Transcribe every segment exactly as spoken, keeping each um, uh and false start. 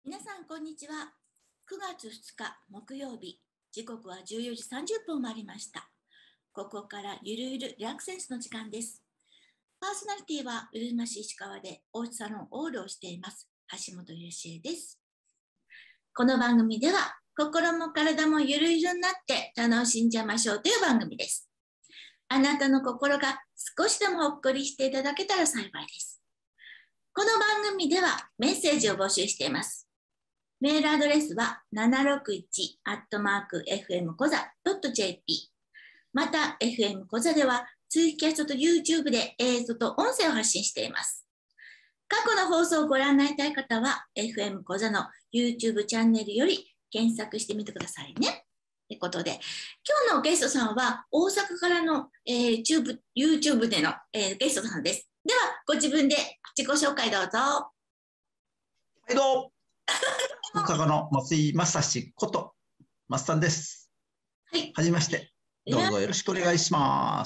皆さんこんにちは。くがつふつか木曜日、時刻はじゅうよじさんじゅっぷんを回りました。ここからゆるゆるリラクセンスの時間です。パーソナリティはうるま市石川でおうちサロンオールをしています橋本ゆしえです。この番組では心も体もゆるゆるになって楽しんじゃいましょうという番組です。あなたの心が少しでもほっこりしていただけたら幸いです。この番組ではメッセージを募集しています。メールアドレスは ななろくいち アットマーク エフエム コザ ドット ジェーピー。また、エフエム コザでは、ツイキャストと YouTube で映像と音声を発信しています。過去の放送をご覧になりたい方は、エフエム コザの YouTube チャンネルより検索してみてくださいね。ということで、今日のゲストさんは、大阪からの、えー、YouTube, YouTube での、えー、ゲストさんです。では、ご自分で自己紹介どうぞ。はい、どうも。大阪の松井正史こと松さんです。 はい。 はじめまして。どうぞよろしくお願いします。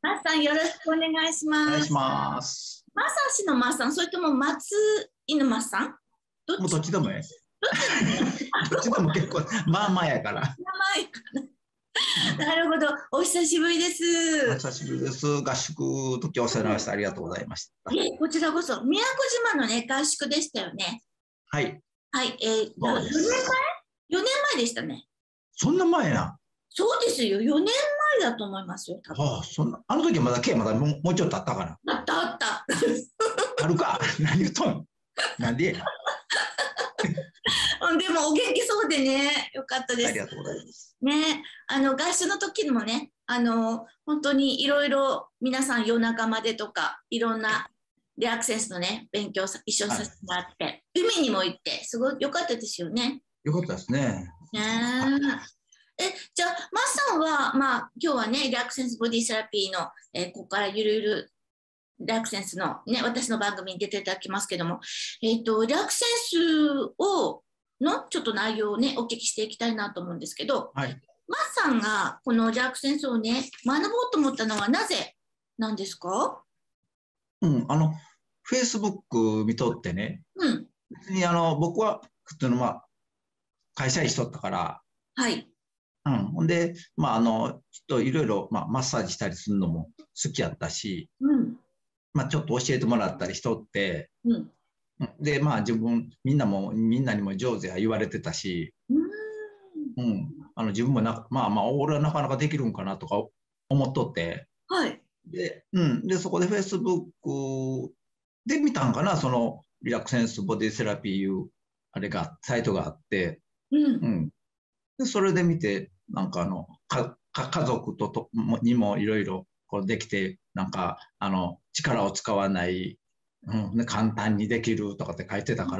松さんよろしくお願いします。 お願いします。 正史の松さん、それとも松井の松さん？ どっちもうどっちでもええ。どっちでも結構、まあまあやから。まあまあやから。なるほど。お久しぶりです。 お久しぶりです。合宿時お世話になりました。ありがとうございました。 え、こちらこそ、宮古島のね、合宿でしたよね。 はい。 はい、えー、よねんまえ ?よねんまえでしたね。 そんな前な。 そうですよ。よねんまえだと思いますよ。 はあ、そんな、あの時まだ、K まだもうもうちょっとあったかな。 あったあった。 あるか。何言っとんのなんででもお元気そうでね、よかったです。 ありがとうございます。 ね、あの、合宿の時もね、あの、本当にいろいろ皆さん夜中までとか、いろんなリラクセンスのね、勉強一緒にさせてもらって、はい、海にも行って、すごい良かったですよね。 良かったですね。 ねえ、じゃあ、マッさんは、まあ、今日はね、リラクセンスボディセラピーの、えー、ここからゆるゆるリラクセンスのね、私の番組に出ていただきますけども、えっと、リラクセンスを、のちょっと内容をね、お聞きしていきたいなと思うんですけど、 はい。 マッさんがこのリラクセンスをね、学ぼうと思ったのはなぜなんですか？ うん、あの、Facebook 見とってね、 うん。 別にあの、僕は、普通のまあ、会社員しとったから、 はい。 うん。ほんで、まあ、あの、ちょっといろいろ、まあ、マッサージしたりするのも好きやったし、 うん。 まあ、ちょっと教えてもらったりしとって、 うん。 で、まあ、自分、みんなも、みんなにも上手や言われてたし、 うん。 うん。あの、自分もな、まあまあ、俺はなかなかできるんかなとか思っとって、 はい。 で、うん。で、そこで Facebook で見たんかな、その、リラクセンスボディセラピーいう、あれが、サイトがあって、 うん。 うん。で、それで見て、なんかあの、か、か、家族とともにもいろいろこうできて、なんか、あの、力を使わない、うん、ね、簡単にできるとかって書いてたから、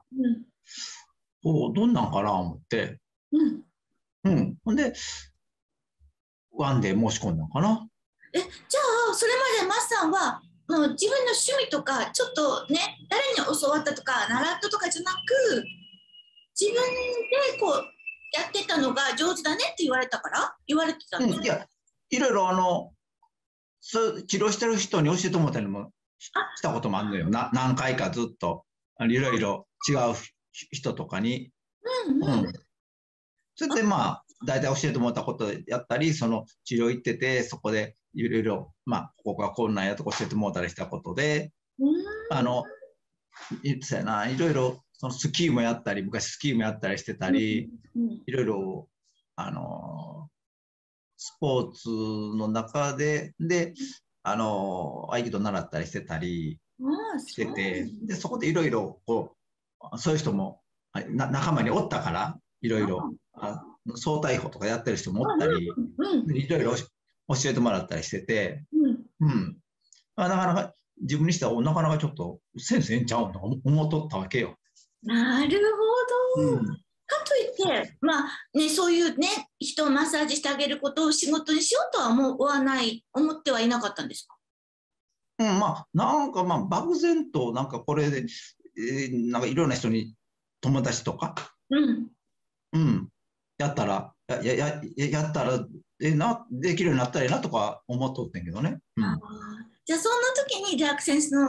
うん。 おどんなんかな思って、 うん。 うん。ほんで、ワンデー申し込んだのかな。 え、じゃあ、それまでマスさんは、もう自分の趣味とか、ちょっとね、誰に教わったとか、習ったとかじゃなく、自分でこう、やってたのが上手だねって言われたから言われてたんですか？ うん、いや、いろいろあの、そう治療してる人に教えてもらったりもしたこともあるのよ。な、何回かずっと、いろいろ違う人とかに。 うんうん。 うん。それでまあ、大体教えてもらったことやったり、その治療行ってて、そこでいろいろ、まあ、ここがこんなんやとか教えてもらったりしたことで、あの、そうやな、いろいろ、そのスキーもやったり、昔スキーもやったりしてたり、いろいろ、あの、スポーツの中で、で、あの、合気道習ったりしてたりしてて、で、そこでいろいろ、こう、そういう人も、な仲間におったから、いろいろ、総体法とかやってる人もおったり、いろいろ教えてもらったりしてて、うん。なかなか、自分にしてはなかなかちょっとセンスええんちゃうの思っとったわけよ。 なるほど。うん、かといって、まあね、そういうね、人をマッサージしてあげることを仕事にしようとは思わない、思ってはいなかったんですか？ うん、まあ、なんかまあ、漠然と、なんかこれで、えー、なんかいろんな人に、友達とか、 うん。 うん。やったら、や、や、や、やったら、え、な、できるようになったらいいなとか思っとってんけどね。うん。 あ、じゃあ、そんな時にリラクセンスの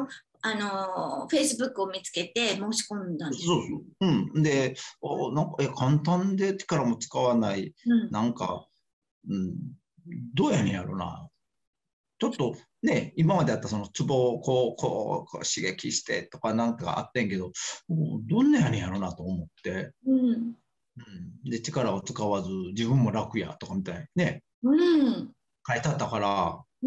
あの、フェイスブックを見つけて申し込んだんです。 そうそう。うん。で、おなんか、え、簡単で力も使わない、 うん、 なんか、うん、どうやねんやろな。ちょっとね、今まであったそのツボをこう、こう、こう刺激してとかなんかあってんけど、もうどんなやねんやろなと思って、 うん、 うん、で、力を使わず自分も楽やとかみたいにね、 うん、 書いてあったから、 うん。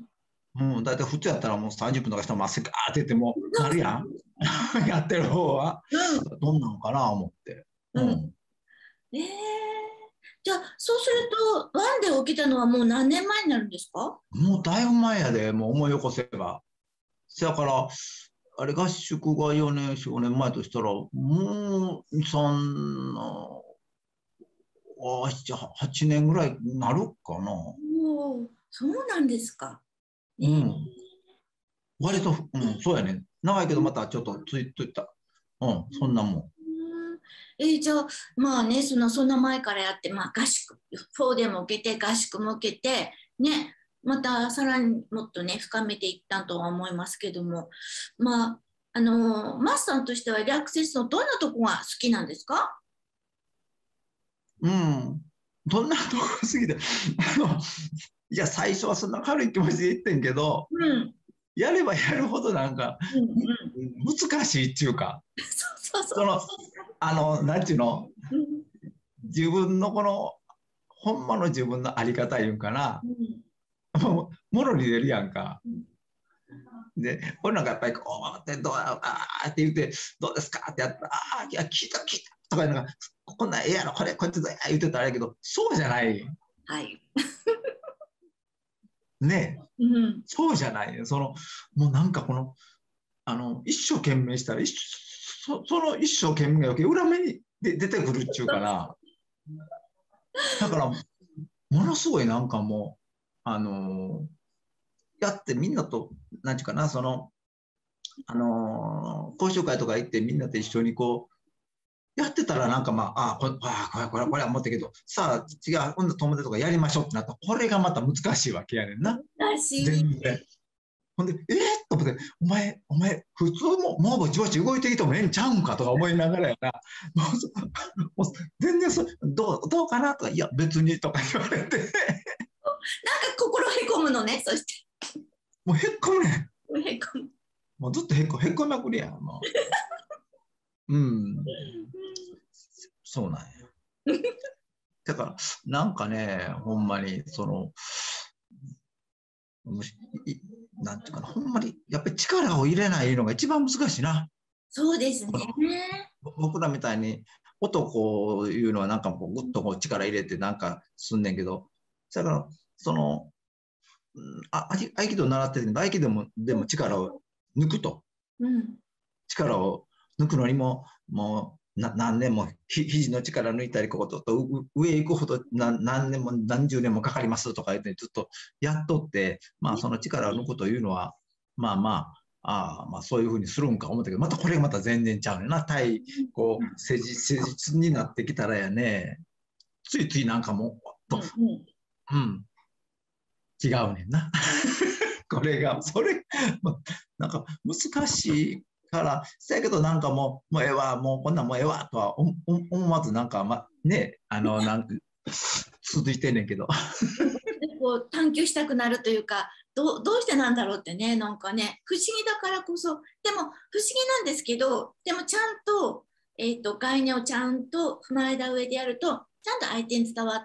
もう大体普通やったらもうさんじゅっぷんとかしたらまっすぐガーって言ってもなるやん。やってる方は。 うん、 どんなのかな思って。 うん。 うん。 えー、じゃあ、そうすると、ワンで起きたのはもう何年前になるんですか？ もうだいぶ前やで、もう思い起こせば。せやから、あれ合宿がよねん、よねんまえとしたら、もうさん、あはちねんぐらいになるかな。 おお、そうなんですか。えー、 うん。割と、うん、そうやね。長いけどまたちょっとついといった。うん、そんなもん。 うん、えー、じゃあ、まあね、その、そんな前からやって、まあ合宿、フォーでも受けて、合宿も受けて、ね、またさらにもっとね、深めていったとは思いますけども、まあ、あのーマスさんとしてはリラクセスのどんなとこが好きなんですか？ うん。どんなとこ好きで、あの、いや、最初はそんな軽い気持ちで言ってんけど、 うん、 やればやるほどなんか、 うん、うん。 難しいっていうか、 そうそうそう。 その、あの、なんちゅうの、 うん、 自分のこの、ほんまの自分のあり方いうんかな、 うん、 もう、もろに出るやんか。 うん。 で、これなんかやっぱりこうって、どうや、あーって言って、どうですかってやったら、ああ、いや、聞いた、聞いたとか、なんか、こんなんええやろ、これ、こうやってどうや言ってたらあれやけど、そうじゃない。 はい。 ね。 うん。 そうじゃない。その、もうなんかこの、あの、一生懸命したら、一そその一生懸命が余計裏目にで出てくるっちゅうかな。だから、ものすごいなんかもう、あのやってみんなと、なんちゅうかな、その、あの講習会とか行ってみんなと一緒にこう、やってたらなんかまあ、あこれ、あこれ、これ、これは思ったけど、さあ、違う、今度友達とかやりましょうってなったら、これがまた難しいわけやねんな。 らしい。 全然。ほんで、えー、と思って、お前、お前、普通も、もうぼちぼち動いてきてもええんちゃうんかとか思いながらやな。もうもう全然そどう、どうかなとか、いや、別にとか言われて、 なんか心へこむのね、そして。 もうへっこむねん。 へこむ。 もうずっとへっこ、へっこみまくりやん。もう。うん。そうなんや。だから、なんかね、ほんまに、その、むしいなんていうかな、ほんまに、やっぱり力を入れないのが一番難しいな。 そうですね。 僕らみたいに、男いうのはなんかこう、ぐっとこう力入れてなんかすんねんけど、だから、その、うんあ合気道習ってるけど、合気道もでも力を抜くと。 うん。 力を抜くのにも、もうな何年もひ肘の力抜いたり、こことと上行くほど何何年も何十年もかかりますとか言って、ずっとやっとって、まあ、その力を抜くというのは、まあまあ、あまあそういうふうにするんか思ったけど、またこれがまた全然ちゃうねんな。対、こう、施術施術になってきたらやね、ついついなんかもう、と、 うん。うん。 うん、違うねんな。これが、それ、なんか難しいから、せやけどなんかもう、もうええわ、もうこんなんもうええわとは思思わずなんか、ま、ね、あの、なんか、続いてんねんけど。 こう探求したくなるというか、どう、どうしてなんだろうってね、なんかね、不思議だからこそ、でも不思議なんですけど、でもちゃんと、えっと、概念をちゃんと踏まえた上でやると、ちゃんと相手に伝わって、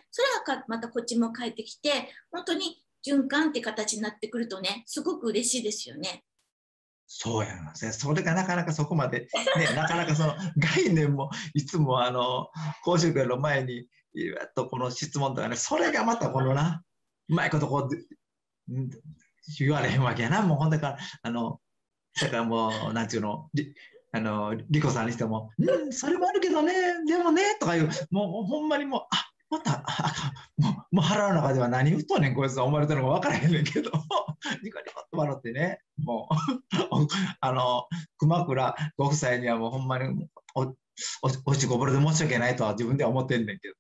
それがかまたこっちも返ってきて、本当に循環って形になってくるとね、すごく嬉しいですよね。 そうやな。それがなかなかそこまで、ね、なかなかその概念もいつもあの、講習会の前に、やっとこの質問とかね、それがまたこのな、うまいことこう、言われへんわけやな。もうほんだから、あの、だからもう、なんていうの、りあの、リコさんにしても、うん、それもあるけどね、でもね、とかいう、もうほんまにもう、あ、また、あもう、もう腹の中では何言うとんねん、こいつは思われてるのか分からへんねんけど、ニコニコっと笑ってね、もう、あの、熊倉ご夫妻にはもうほんまにお、お、おちこぼれで申し訳ないとは自分では思ってんねんけど、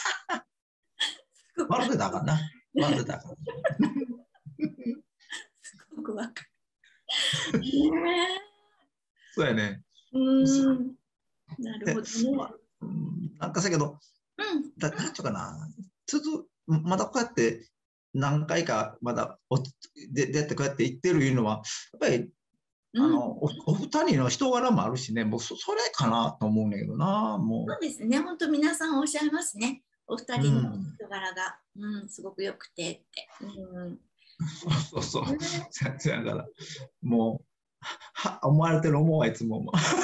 笑ってたかな、笑ってたかな。 すごくわかる。 そうやね。 うん。なるほどね。 うん、なんかさけど、 うん。 だなんちゅうかな、続まだこうやって何回かまだおででってこうやって言ってるいうのは、やっぱりあうん。 のおお二人の人柄もあるしね、僕そ、それかなと思うんだけどな、もそうですね。本当皆さんおっしゃいますね。お二う。う人のん。 人柄が、うん、すごく良くてって。うん。 そうそうそう。 ね、 そやから、もう、は、思われてる思うわ、いつも。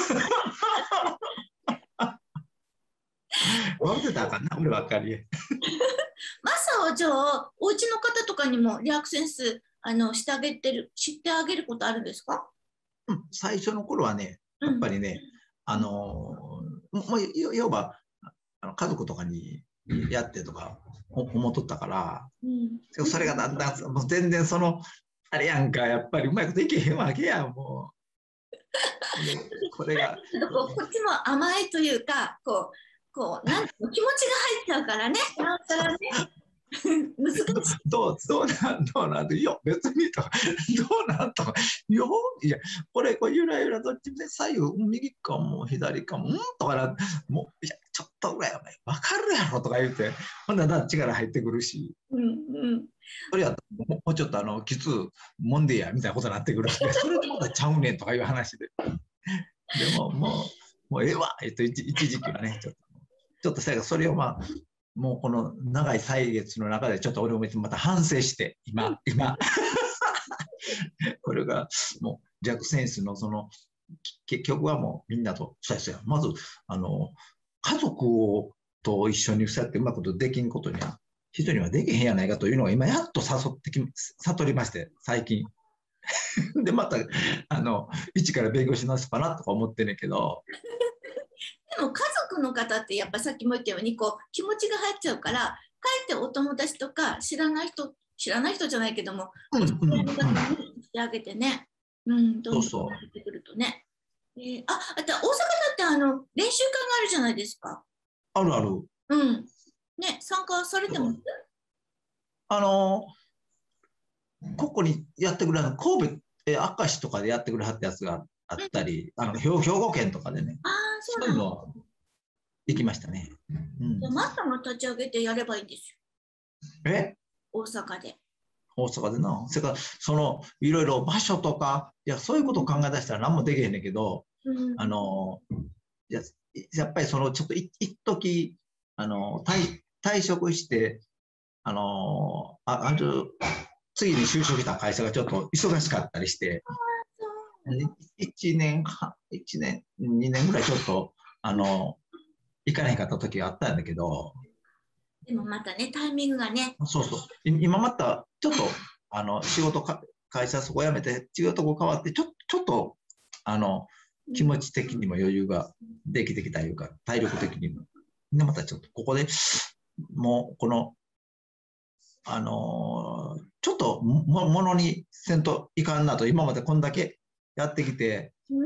笑ってたらあかんな、俺ばっかり。 マサはじゃあ、お家の方とかにもリアクセンス、あの、してあげてる、知ってあげることあるんですか？ うん、最初の頃はね、やっうん。 ぱりね、あのもう、要要は、あの家族とかにやってとか思っとったから、 うん。 それがだんだん、もう全然その、あれやんか、やっぱりうまいこといけへんわけや、もう。で、これが、 こうこっちも甘いというか、こう、こう、なんていうの気持ちが入っちゃうからね。なおさらね。難しい。 どう、どうなん、どうなんて、いや、別にとか、どうなんとか、いや、いやこれ、こうゆらゆらどっちで左右、右かも左かも、うんとかな、もう、いや、ちょっとぐらいお前、わかるやろとか言うて、ほんなら力入ってくるし、 うんうん。 それやったらもうちょっとあの、きつ、もんでや、みたいなことになってくるし、それでまたちゃうねんとかいう話で。でも、もう、もうええわ、えっと、一一時期はね、ちょっと、ちょっとさ、それをまあ、もうこの長い歳月の中でちょっと俺もまた反省して、今、今、これがもうジャック・センスのその、結局はもうみんなと、そうやそうや、まず、あの、家族をと一緒にそうやってうまくことできんことには、人にはできへんやないかというのが今やっと誘ってき、悟りまして、最近。で、また、あの、一から勉強し直すかなとか思ってんねんけど、 でも家族の方ってやっぱさっきも言ったようにこう気持ちが入っちゃうから、かえってお友達とか知らない人、知らない人じゃないけども、 うんうんお知り合いの方うん。 にしてあげてね、うん、どんどんそうそう。 慣れてくるとね。えー、あ、あと大阪だってあの練習会があるじゃないですか。 あるある。 うん。ね、参加されてます？ あの、ここにやってくれる神戸、えー、明石とかでやってくれはったやつがあうん。 ったり、あの兵兵庫県とかでね、 ああ、そうなんだ。 そういうのは行きましたね。うん、 じゃあマスターが立ち上げてやればいいんですえよ。大阪で。 大阪でな。それから、その、いろいろ場所とか、いや、そういうことを考え出したら何もできへんねんけど、 うん。 あの、ややっぱりその、ちょっとい一時あの退、退職して、あの、あある、次に就職した会社がちょっと忙しかったりして、いちねんはん、いちねん、にねんぐらいちょっと、あの、行かないかった時があったんだけど、 でもまたね、タイミングがね。 そうそう、今また、ちょっと、あの、仕事か、会社そこ辞めて、違うとこ変わって、ちょちょっと、あの、気持ち的にも余裕ができてきたいうか、体力的にも。で、またちょっと、ここでもう、この、あのちょっとも、ものにせんといかんなと、今までこんだけやってきて、 うん。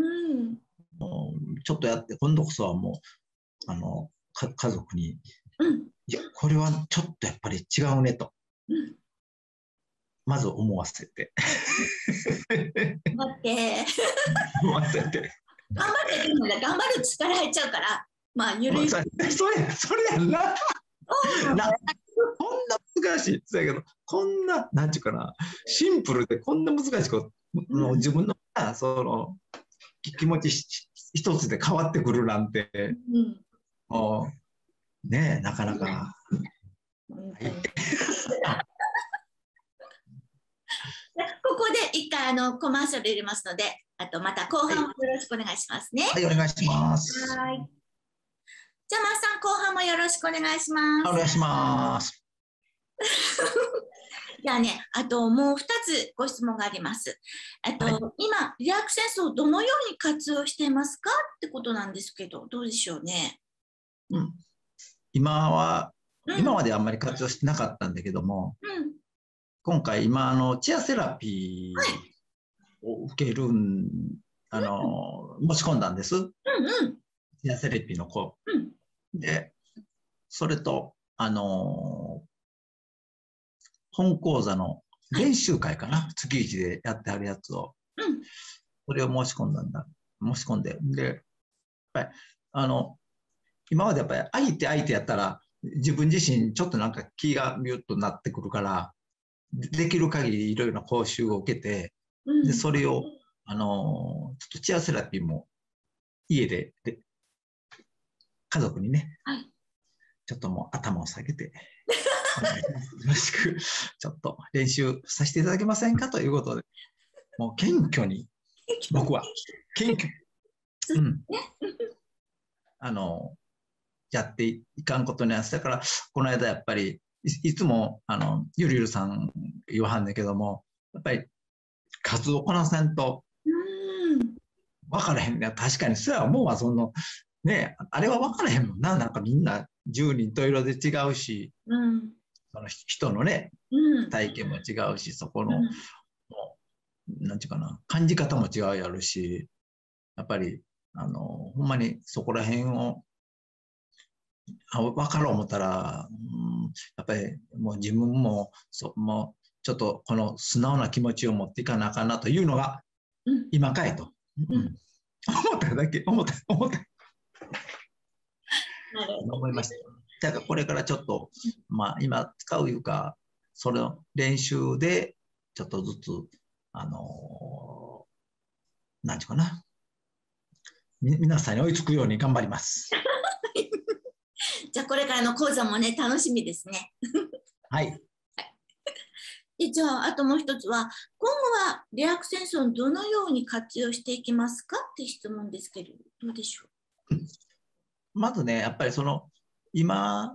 ちょっとやって、今度こそはもう、あの、か家族に、 うん。 いや、これはちょっとやっぱり違うねと、 うん。 まず思わせて。 待って。 思わせて。 頑張ってるので頑張る力入っちゃうから、まあ、ゆるゆる。 それ、それやんな。 そうなこんな難しい。そうやけど、こんな、なんちゅうかな、シンプルでこんな難しいこと、もう自分の、その、気持ち一つで変わってくるなんて、 うん、 もう、ねえ、なかなか。 本当に。ここで一回あのコマーシャル入れますので、あとまた後半もよろしくお願いしますね。 はい、はい、お願いします。 はい。じゃあ、マーさん、後半もよろしくお願いします。 お願いします。 じゃあね、あともうふたつご質問があります。あと、はい、今、リアクセンスをどのように活用していますかってことなんですけど、どうでしょうね。 うん、今は、うん、今まであんまり活用してなかったんだけども、うん、今回、今あの、チアセラピーを受けるん、はい、あの、申し込んだんです。うんうん、チアセラピーの子。うん、で、それと、あの、本講座の練習会かな、はい、月一でやってあるやつを、 うんそれを申し込んだんだ。申し込んで。で、やっぱり、あの、今までやっぱり相手相手やったら、自分自身ちょっとなんか気がミュッとなってくるから、できる限りいろいろな講習を受けて、で、 うん。 それを、あの、ちょっとチアセラピーも家で、で家族にね、 はい。 ちょっともう頭を下げて、お願いします。よろしく、ちょっと練習させていただけませんかということで、もう謙虚に、僕は、謙虚、うん、あの、やっていかんことには、だから、この間やっぱり、いいつも、あの、ゆるゆるさん言わはんねんけども、やっぱり、数をこなせんと、 うん。 分からへんね。確かに、それは思うわ、その、ね、あれは分からへんもんな。なんかみんなじゅうにんと色で違うし、 うん。 その人のね、 うん。 体験も違うし、そこの、 うん。 なんていうかな、感じ方も違うやるし、やっぱり、あの、ほんまにそこら辺を、あ分かろう思ったら、うん、やっぱりもう自分も、そもうちょっとこの素直な気持ちを持っていかなあかんなというのが、 うん。 今かいと。 うん。 うん、思っただけ、思った、思った。 なるほどね。 思いました。だからこれからちょっと、まあ今使ういうか、それの練習でちょっとずつ、あのー、なんていうかな、み皆さんに追いつくように頑張ります。 じゃあこれからの講座もね、楽しみですね。 はい。 で、じゃあ、あともう一つは、今後はリラクセーションどのように活用していきますかっていう質問ですけれど、どうでしょまずね、やっぱりその、今、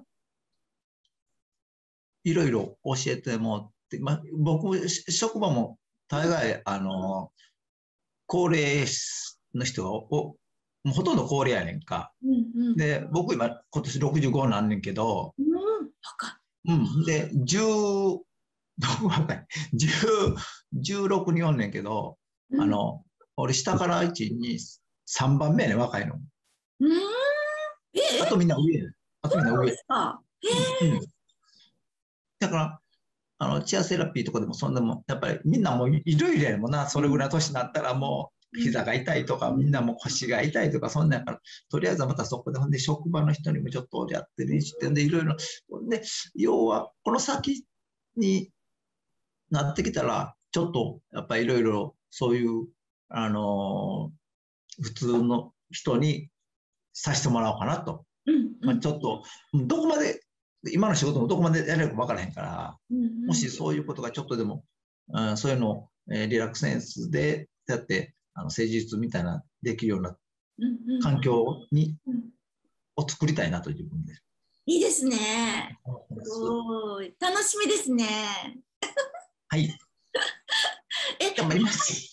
いろいろ教えてもらって、まあ、僕、職場も大概、あの、高齢の人がお、もうほとんど高齢やねんか。 う。うんうん。 で、僕今、今年ろくじゅうごなんねんけど、 うん、高うん。で、じゅう、どう若い ?じゅう、じゅうろくにおんねんけど、 い。うん。 あの、俺下からいち、に、さんばんめやねん、若いの。 うん。えあとみんな上やねん。あとみんなそうで上。 すか。えうん。うん。だから、あの、チアセラピーとかでもそんなもん、やっぱりみんなもういろいろやねんもんな、それぐらいの年になったらもううん。 膝が痛いとか、みんなもう腰が痛いとか、そんなんやから、とりあえずまたそこで、ほんで職場の人にもちょっとやって練習して、んでいろいろ、で、要はこの先になってきたら、ちょっとやっぱりいろいろそういう、あのー普通の人にさせてもらおうかなと。 うんうまあ、 んちょっと、どこまで、今の仕事もどこまでやれるか分からへんから、 うんうもしんそういうことがちょっとでも、うん、そういうのを、えーリラックスセンスでやって、あの施術みたいなできるようなうんうん環境にうん。 を作りたいなと自分でいいですね。す思ってます。 ごい。楽しみですね。 はい、 え、 頑張ります。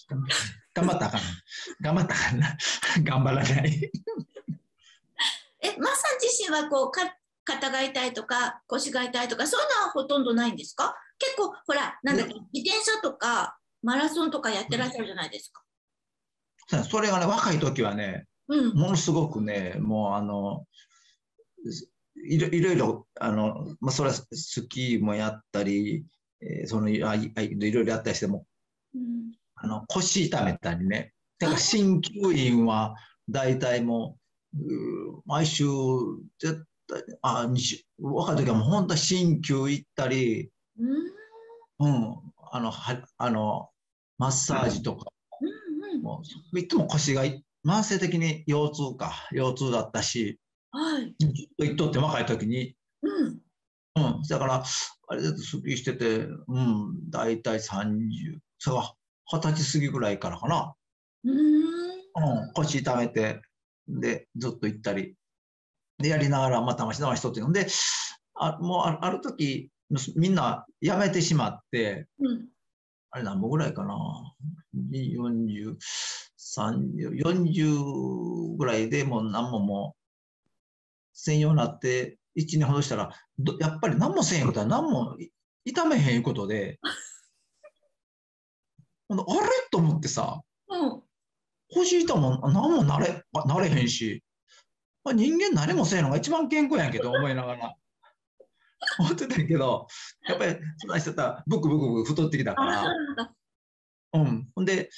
頑張ったらあかん。頑張ったらあかんな。頑張らない。 え、マッさん自身はこうか肩が痛いとか腰が痛いとかそういうのはほとんどないんですか？結構ほらなんだっけ自転車とかマラソンとかやってらっしゃるじゃないですか。 それがね、若い時はね、 うん。 ものすごくね、もうあの、いろいろいろ、あの、まあ、それはスキーもやったり、えーその、あい、あいいろいろやったりしても、 うん、 あの、腰痛めたりね。だから、 あ、 鍼灸院は、大体もう、う毎週、絶対、あ、に週、若い時はもう本当は鍼灸行ったり、 うん、 うん、あの、は、あの、マッサージとか、 うん、うん。 もう、いつも腰がい、慢性的に腰痛か、腰痛だったし、 はい。 ずっと言っとって若い時に、 うん、 うん。だから、あれだとスッキリしてて、うん、だいたいさんじゅう、そう、はたち過ぎぐらいからかな。 うん、 うん、腰痛めて、で、ずっと行ったり、で、やりながら、またましなしとっていうので、あ、もうあある時、みんな辞めてしまって、 うん。 あれ何本ぐらいかな。よんじゅう、さんじゅう、よんじゅうぐらいでもう何ももう専用になって、いちねんほどしたら、どやっぱり何もせんいうことは何も痛めへんいうことで、ほんであれと思ってさ、 うん。 腰痛も何もなれ、なれへんし、まあ、人間何もせんのが一番健康やんけど思いながら思ってたんやけど、やっぱりそんな人たらブクブクブク太ってきたから、 あうん。ほんで、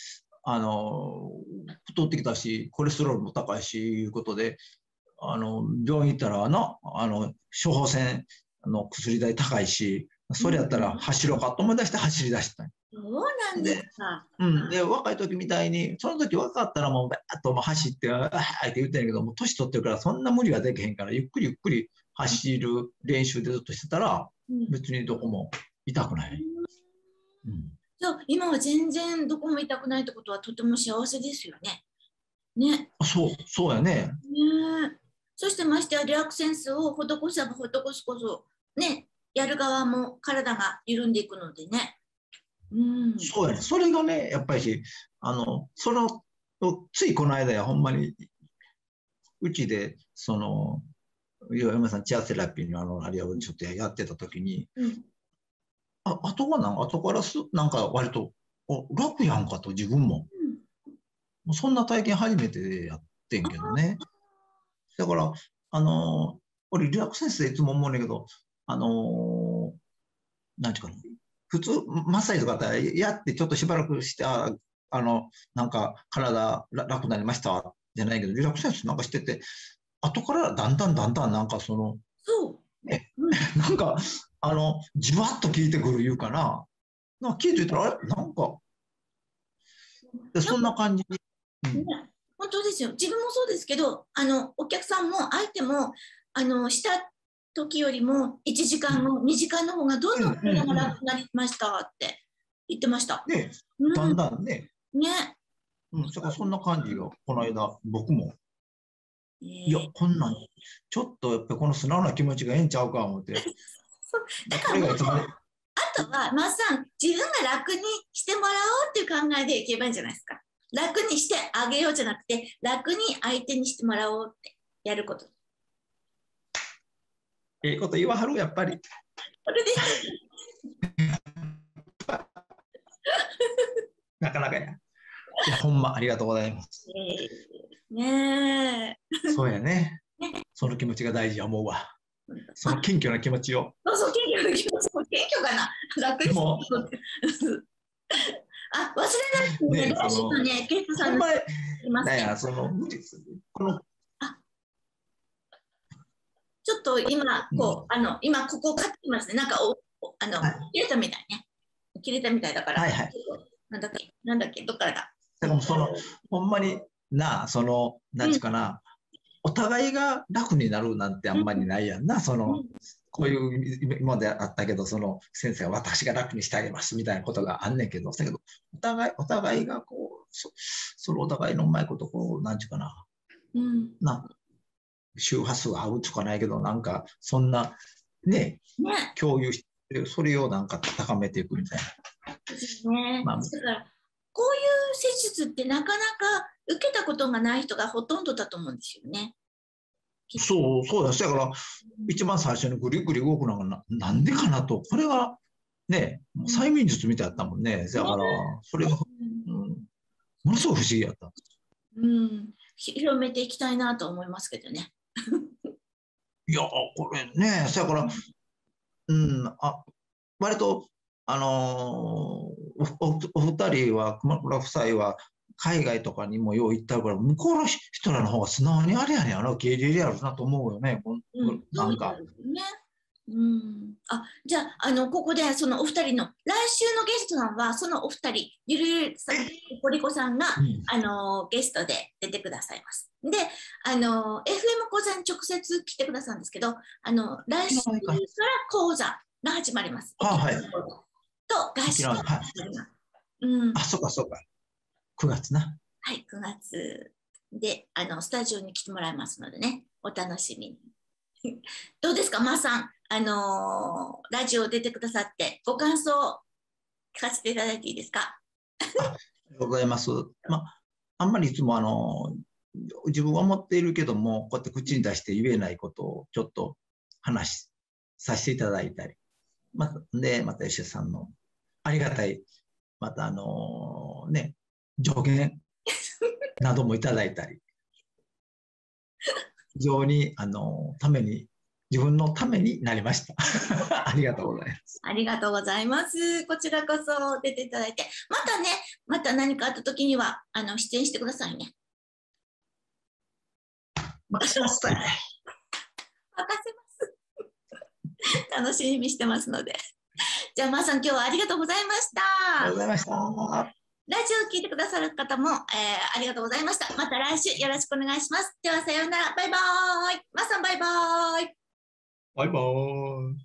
あの太ってきたし、コレステロールも高いしいうことで、あの病院行ったらな、あの処方箋の薬代高いし、それやったら走ろうかと思い出して走り出した。 そうなんですか。 うん、で若い時みたいに、その時若かったらもうバーッと走ってあーって言ってんやけども、年取ってるからそんな無理はできへんから、ゆっくりゆっくり走る練習でずっとしてたら、別にどこも痛くない。 うん、じゃあ今は全然どこも痛くないってことはとても幸せですよね。ね。 そう、そうやね。 ね、そしてましてやリラクセンスを施せば施すこそ、ね、やる側も体が緩んでいくのでね。 うん、そうやね。それがね、やっぱり、あの、その、ついこの間や、ほんまに、うちで、その、岩山さん、チアセラピーのあの、あれをちょっとやってた時に、うん、あ、あとはなん、後からす、なんか割と、お、楽やんかと、自分も。うん、そんな体験初めてやってんけどね。だから、あのー、俺、リラクセンスでいつも思うんだけど、あのー、なんていうかな、普通、マッサージとかだったら、やってちょっとしばらくして、あ、あの、なんか体楽になりましたじゃないけど、リラクセンスなんかしてて、後からだんだんだんだんなんかその、 そう。 ね、うん、なんか、あの、じわっと効いてくるいうかな、なんか聞いてたら、あれなんか、でそんな感じ。 うん、本当ですよ。自分もそうですけど、あの、お客さんも相手も、あの、した時よりもいちじかんもにじかんの方がどんどん体が楽になりましたって言ってました。 ね、うん、だんだんね。 ね。 うん、そそんな感じが、この間、僕も。えー、いや、こんなん、ちょっとやっぱこの素直な気持ちがええんちゃうか思って。 そうだからもう、あとは、マッさん、自分が楽にしてもらおうっていう考えでいけばいいんじゃないですか。楽にしてあげようじゃなくて、楽に相手にしてもらおうってやること。 ええこと言わはる、やっぱり。 それです。 なかなかや。いや、ほんまありがとうございます。 えー、ねえ。そうやね。その気持ちが大事や思うわ。その謙虚な気持ちを。 そうそう、謙虚な気持ち。謙虚かな。楽にも。あ、忘れないでね。来週のね、ゲストさんの。いますね。その、この。 ちょっと今、こう、あの、今ここ買ってますね。なんかお、あの、切れたみたいね。切れたみたいだから。 はいはい。 なんだっけ、なんだっけ、どっからだ。 だからその、ほんまにな、その、なんちゅうかな、お互いが楽になるなんてあんまりないやんな、その、こういう今まであったけど、その先生は私が楽にしてあげますみたいなことがあんねんけど、だけど、お互い、お互いがこう、そそのお互いのうまいこと、こう、なんちゅうかな、うん、な周波数合うとかないけど、なんか、そんな、ね、ね共有して、それをなんか高めていくみたいな。 ですね。まあ、だからこういう施術ってなかなか受けたことがない人がほとんどだと思うんですよね。 そう、そうです。だから、一番最初にぐりぐり動くのがな、なんでかなと。これが、ね、催眠術みたいだったもんね。だから、それが、うん、ものすごく不思議やった。 うん、広めていきたいなと思いますけどね。 いや、これね、そやから、うん、あ、割と、あのー、お、お、お二人は、熊倉夫妻は、海外とかにもよう行ったから、向こうの人らの方が素直にあれやねん、あの受け入れるやろなと思うよね、うん、なんか。 ね、うん、あ、じゃあ、あの、ここで、そのお二人の、来週のゲストさんは、そのお二人、ゆるゆるさん、ポリコさんが、うん、あの、ゲストで出てくださいます。で、あの、エフエム 講座に直接来てくださるんですけど、あの、来週から講座が始まります。 はい。 と、合宿が始まります。うん。 あ、そうか、そうか。くがつな。 はい、くがつで、あの、スタジオに来てもらいますのでね、お楽しみに。どうですか、まーさん、あのー、ラジオ出てくださって、ご感想聞かせていただいていいですか。 ありがとうございます。まあ、あんまりいつもあの、自分は思っているけども、こうやって口に出して言えないことをちょっと話させていただいたり、また、で、また吉田さんのありがたい、またあのー、ね、助言などもいただいたり、非常に、あの、ために、 自分のためになりました。ありがとうございます。 ありがとうございます。こちらこそ出ていただいて、またね、また何かあった時には、あの、出演してくださいね。 任せます。 任せます。楽しみにしてますので。じゃあ、まーさん、今日はありがとうございました。 ありがとうございました。 ラジオを聞いてくださる方も、えー、ありがとうございました。また来週よろしくお願いします。では、さようなら。バイバーイ。まーさん、バイバーイ。 バイバーイ。